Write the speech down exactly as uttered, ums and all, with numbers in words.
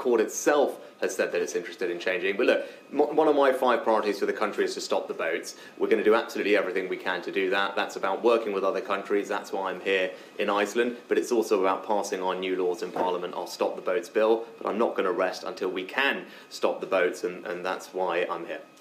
court itself has said that it's interested in changing. But look, one of my five priorities for the country is to stop the boats. We're going to do absolutely everything we can to do that. That's about working with other countries. That's why I'm here in Iceland. But it's also about passing on new laws in Parliament. I'll stop the boats bill, but I'm not going to rest until we can stop the boats, and, and that's why I'm here.